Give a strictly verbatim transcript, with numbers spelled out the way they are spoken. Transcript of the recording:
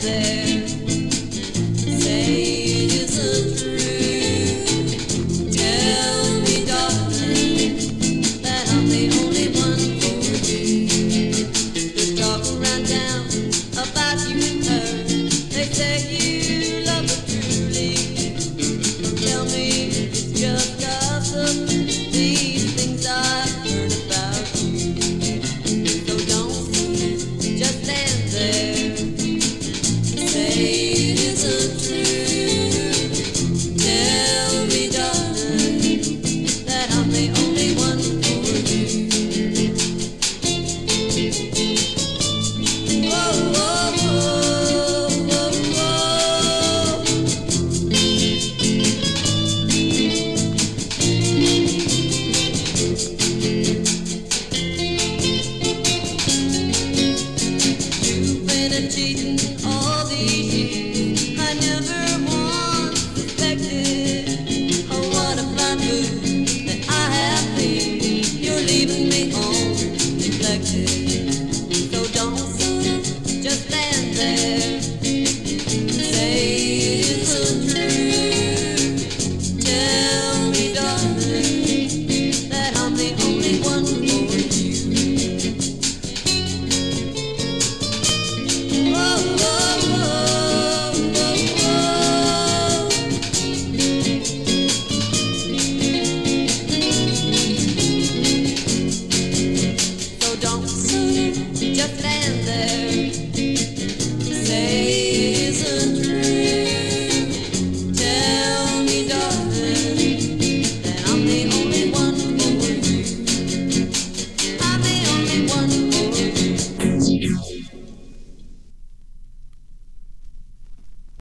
there. Say it isn't true. Tell me, darling, that I'm the only one for you. The talk around town about you and her. They say you love her truly. Tell me if it's just gossip. These things I've heard about you. So don't just stand there. Say it isn't true. Tell me, darling, that I'm the only one for you. Whoa, whoa, whoa, whoa, whoa. You've been a cheating